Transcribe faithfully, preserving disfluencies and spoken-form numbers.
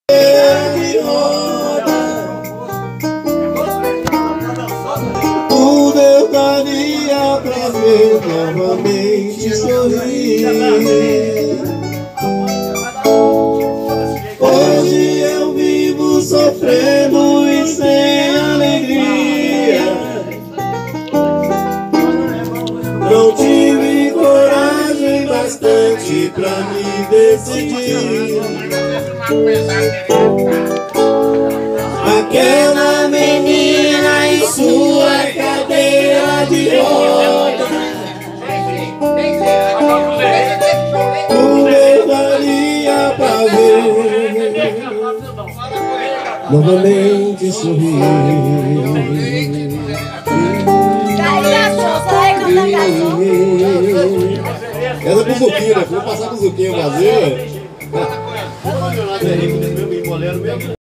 de roda, tudo eu daria pra ver novamente sorrir. Hoje eu vivo sofrendo e sem alegria. Não tive coragem bastante pra me decidir. Aquela menina em sua cadeira de roda, tudo eu daria pra ver novamente sorrir. Essa é buzuquinha, né? Vou passar buzuquinha vazia.